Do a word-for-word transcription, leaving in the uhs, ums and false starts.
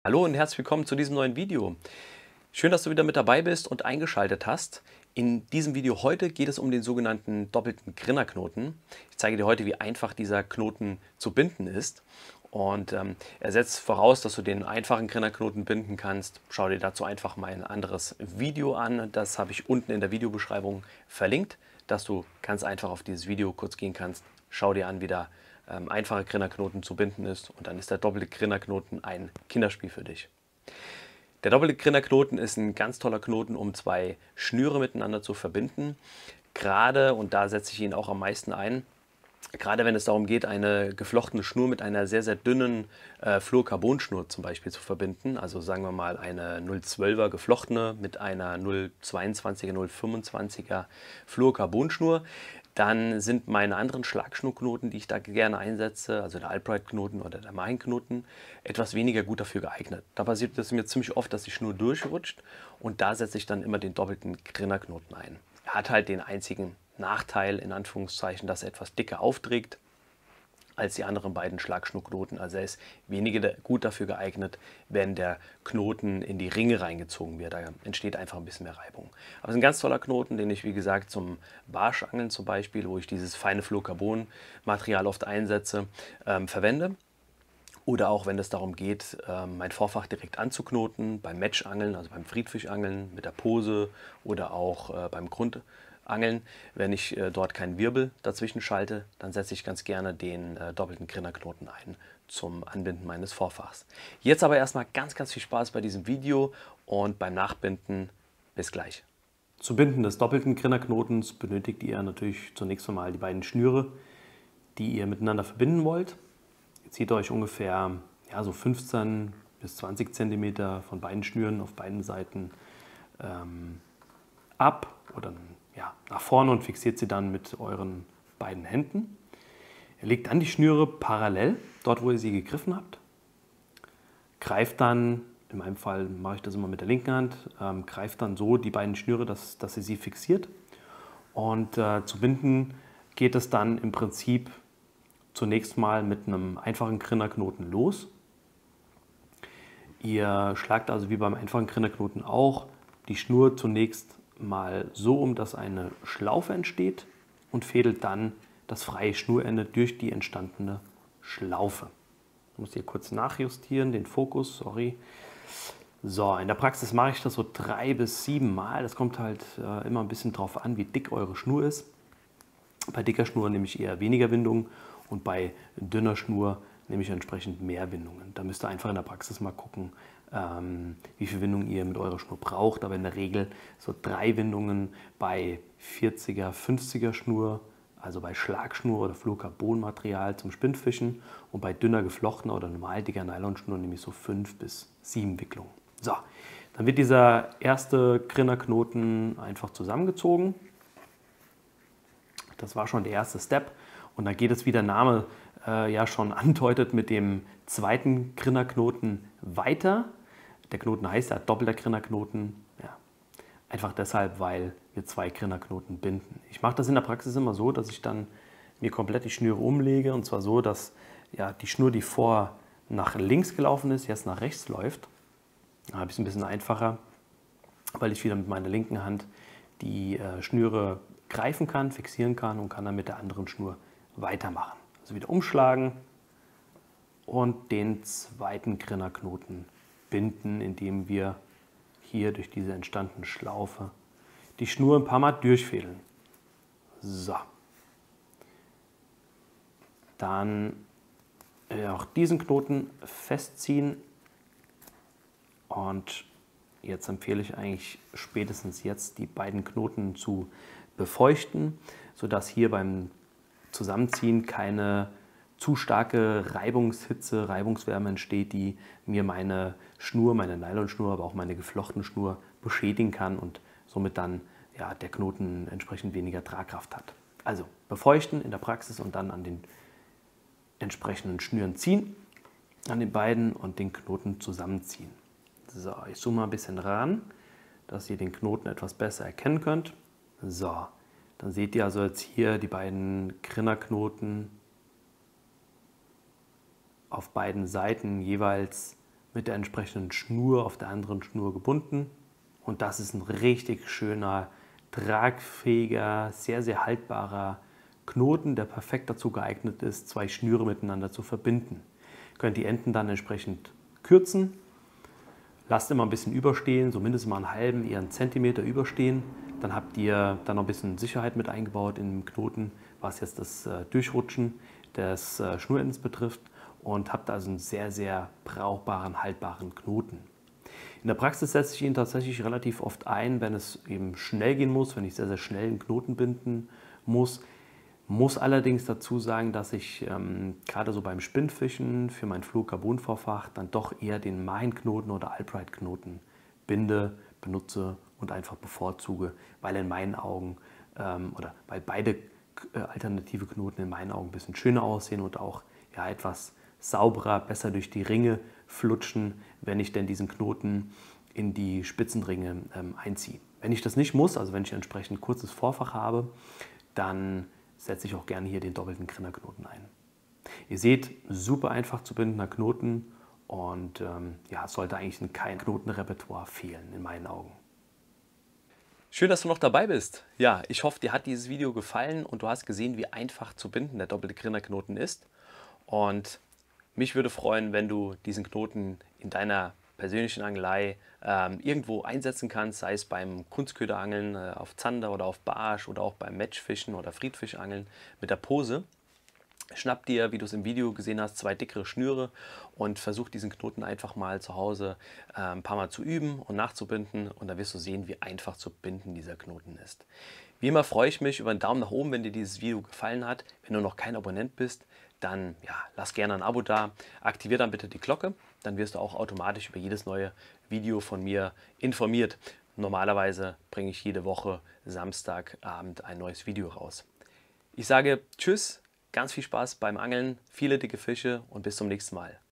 Hallo und herzlich willkommen zu diesem neuen Video. Schön, dass du wieder mit dabei bist und eingeschaltet hast. In diesem Video heute geht es um den sogenannten doppelten Grinnerknoten. Ich zeige dir heute, wie einfach dieser Knoten zu binden ist. Und ähm, er setzt voraus, dass du den einfachen Grinnerknoten binden kannst. Schau dir dazu einfach mal ein anderes Video an. Das habe ich unten in der Videobeschreibung verlinkt, dass du ganz einfach auf dieses Video kurz gehen kannst. Schau dir an, wie der ähm, einfache Grinnerknoten zu binden ist. Und dann ist der doppelte Grinnerknoten ein Kinderspiel für dich. Der doppelte Grinnerknoten ist ein ganz toller Knoten, um zwei Schnüre miteinander zu verbinden. Gerade, und da setze ich ihn auch am meisten ein, gerade wenn es darum geht, eine geflochtene Schnur mit einer sehr, sehr dünnen äh, Fluorcarbonschnur zum Beispiel zu verbinden, also sagen wir mal eine null Komma zwölfer geflochtene mit einer null Komma zweiundzwanziger, null Komma fünfundzwanziger Fluorcarbonschnur, dann sind meine anderen Schlagschnurknoten, die ich da gerne einsetze, also der Albright-Knoten oder der Main-Knoten, etwas weniger gut dafür geeignet. Da passiert es mir ziemlich oft, dass die Schnur durchrutscht, und da setze ich dann immer den doppelten Grinnerknoten ein. Er hat halt den einzigen Nachteil, in Anführungszeichen, dass er etwas dicker aufträgt als die anderen beiden Schlagschnurknoten. Also er ist weniger gut dafür geeignet, wenn der Knoten in die Ringe reingezogen wird. Da entsteht einfach ein bisschen mehr Reibung. Aber es ist ein ganz toller Knoten, den ich, wie gesagt, zum Barschangeln zum Beispiel, wo ich dieses feine Fluorcarbon-Material oft einsetze, ähm, verwende. Oder auch, wenn es darum geht, mein Vorfach direkt anzuknoten, beim Matchangeln, also beim Friedfischangeln mit der Pose oder auch beim Grundangeln. Wenn ich dort keinen Wirbel dazwischen schalte, dann setze ich ganz gerne den doppelten Grinnerknoten ein zum Anbinden meines Vorfachs. Jetzt aber erstmal ganz, ganz viel Spaß bei diesem Video und beim Nachbinden. Bis gleich. Zum Binden des doppelten Grinnerknotens benötigt ihr natürlich zunächst einmal die beiden Schnüre, die ihr miteinander verbinden wollt. Ihr zieht euch ungefähr ja, so fünfzehn bis zwanzig Zentimeter von beiden Schnüren auf beiden Seiten ähm, ab oder ja, nach vorne und fixiert sie dann mit euren beiden Händen. Ihr legt dann die Schnüre parallel, dort wo ihr sie gegriffen habt. Greift dann, in meinem Fall mache ich das immer mit der linken Hand, ähm, greift dann so die beiden Schnüre, dass, dass ihr sie fixiert. Und äh, zu binden geht es dann im Prinzip zunächst mal mit einem einfachen Grinnerknoten los. Ihr schlagt also wie beim einfachen Grinnerknoten auch die Schnur zunächst mal so um, dass eine Schlaufe entsteht, und fädelt dann das freie Schnurende durch die entstandene Schlaufe. Ich muss hier kurz nachjustieren, den Fokus, sorry. So, in der Praxis mache ich das so drei bis sieben Mal. Das kommt halt äh, immer ein bisschen drauf an, wie dick eure Schnur ist. Bei dicker Schnur nehme ich eher weniger Windungen und bei dünner Schnur nehme ich entsprechend mehr Windungen. Da müsst ihr einfach in der Praxis mal gucken, ähm, wie viel Windungen ihr mit eurer Schnur braucht. Aber in der Regel so drei Windungen bei vierziger, fünfziger Schnur, also bei Schlagschnur oder Fluorcarbonmaterial zum Spinnfischen, und bei dünner geflochtener oder normal dicker Nylonschnur nehme ich so fünf bis sieben Wicklungen. So, dann wird dieser erste Grinnerknoten einfach zusammengezogen. Das war schon der erste Step. Und dann geht es, wie der Name äh, ja schon andeutet, mit dem zweiten Grinnerknoten weiter. Der Knoten heißt ja doppelter Grinnerknoten. Ja, einfach deshalb, weil wir zwei Grinnerknoten binden. Ich mache das in der Praxis immer so, dass ich dann mir komplett die Schnüre umlege. Und zwar so, dass ja, die Schnur, die vor nach links gelaufen ist, jetzt nach rechts läuft. Da habe ich es ein bisschen einfacher, weil ich wieder mit meiner linken Hand die äh, Schnüre greifen kann, fixieren kann und kann dann mit der anderen Schnur weitermachen. Also wieder umschlagen und den zweiten Grinnerknoten binden, indem wir hier durch diese entstandene Schlaufe die Schnur ein paar Mal durchfädeln. So. Dann auch diesen Knoten festziehen, und jetzt empfehle ich eigentlich spätestens jetzt, die beiden Knoten zu befeuchten, sodass hier beim Zusammenziehen keine zu starke Reibungshitze, Reibungswärme entsteht, die mir meine Schnur, meine Nylonschnur, aber auch meine geflochtene Schnur beschädigen kann und somit dann ja, der Knoten entsprechend weniger Tragkraft hat. Also befeuchten in der Praxis und dann an den entsprechenden Schnüren ziehen, an den beiden, und den Knoten zusammenziehen. So, ich zoome mal ein bisschen ran, dass ihr den Knoten etwas besser erkennen könnt. So, dann seht ihr also jetzt hier die beiden Grinnerknoten auf beiden Seiten jeweils mit der entsprechenden Schnur auf der anderen Schnur gebunden. Und das ist ein richtig schöner, tragfähiger, sehr, sehr haltbarer Knoten, der perfekt dazu geeignet ist, zwei Schnüre miteinander zu verbinden. Ihr könnt die Enden dann entsprechend kürzen. Lasst immer ein bisschen überstehen, so mindestens mal einen halben, eher einen Zentimeter überstehen. Dann habt ihr dann noch ein bisschen Sicherheit mit eingebaut in den Knoten, was jetzt das äh, Durchrutschen des äh, Schnurendens betrifft, und habt also einen sehr, sehr brauchbaren, haltbaren Knoten. In der Praxis setze ich ihn tatsächlich relativ oft ein, wenn es eben schnell gehen muss, wenn ich sehr, sehr schnell einen Knoten binden muss. Muss allerdings dazu sagen, dass ich ähm, gerade so beim Spinnfischen für mein Fluorocarbon-Vorfach dann doch eher den Marhenknoten oder Albright-Knoten binde, benutze und einfach bevorzuge, weil in meinen Augen ähm, oder weil beide äh, alternative Knoten in meinen Augen ein bisschen schöner aussehen und auch ja, etwas sauberer, besser durch die Ringe flutschen, wenn ich denn diesen Knoten in die Spitzenringe ähm, einziehe. Wenn ich das nicht muss, also wenn ich entsprechend kurzes Vorfach habe, dann setze ich auch gerne hier den doppelten Grinnerknoten ein. Ihr seht, super einfach zu bindender Knoten und ähm, ja, es sollte eigentlich in kein Knotenrepertoire fehlen, in meinen Augen. Schön, dass du noch dabei bist. Ja, ich hoffe, dir hat dieses Video gefallen und du hast gesehen, wie einfach zu binden der doppelte Grinnerknoten ist. Und mich würde freuen, wenn du diesen Knoten in deiner persönlichen Angelei ähm, irgendwo einsetzen kannst, sei es beim Kunstköderangeln äh, auf Zander oder auf Barsch oder auch beim Matchfischen oder Friedfischangeln mit der Pose. Schnapp dir, wie du es im Video gesehen hast, zwei dickere Schnüre und versuch diesen Knoten einfach mal zu Hause äh, ein paar Mal zu üben und nachzubinden, und dann wirst du sehen, wie einfach zu binden dieser Knoten ist. Wie immer freue ich mich über einen Daumen nach oben, wenn dir dieses Video gefallen hat. Wenn du noch kein Abonnent bist, dann ja, lass gerne ein Abo da, aktiviere dann bitte die Glocke, dann wirst du auch automatisch über jedes neue Video von mir informiert. Normalerweise bringe ich jede Woche Samstagabend ein neues Video raus. Ich sage Tschüss, ganz viel Spaß beim Angeln, viele dicke Fische und bis zum nächsten Mal.